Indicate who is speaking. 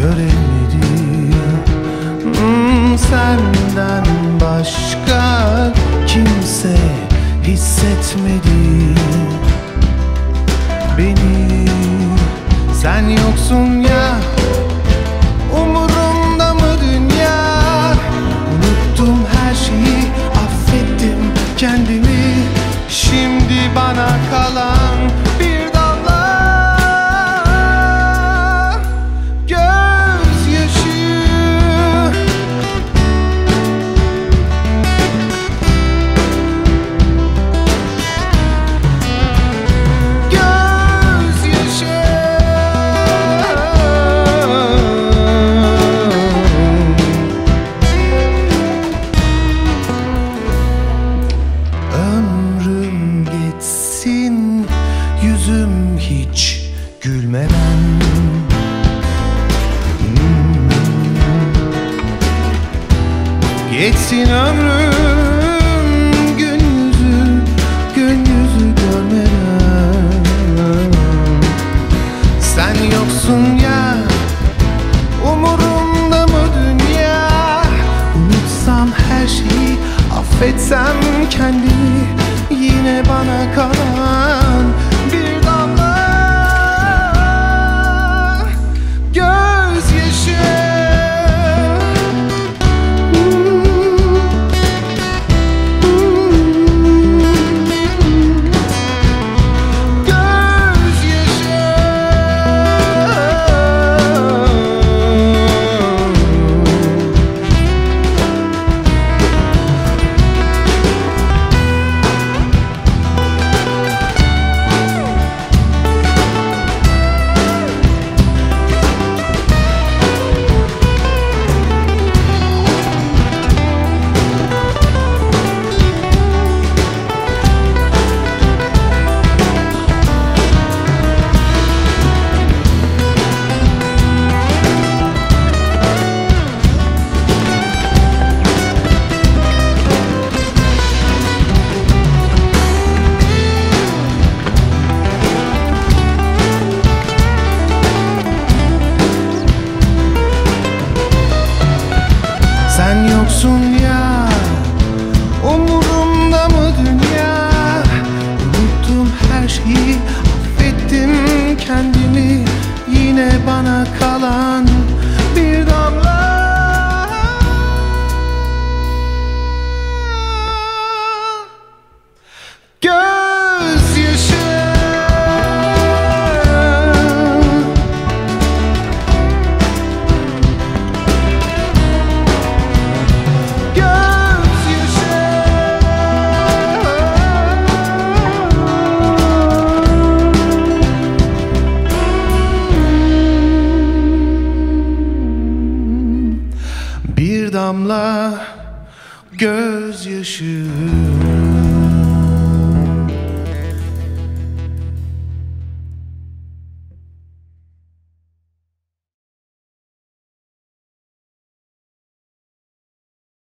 Speaker 1: göremedim. Senden başka kimse hissetmedi beni. Sen yoksun ya, umurumda mı dünya? Unuttum her şeyi, affettim kendimi. Şimdi bana kalan bir damla gözyaşı. Gözyaşı. Ömrüm geçsin yüzüm hiç gülmeden. Geçsin ömrüm gün yüzü görmeden. Sen yoksun ya, umurumda mı dünya? Unutsam her şeyi, affetsem kendimi, yine bana kalan bir damla gözyaşı. Sen yoksun ya, umurumda mı dünya? Unuttum her şeyi, affettim kendimi, yine bana kalan bir damla gözyaşı. Bir damla gözyaşı.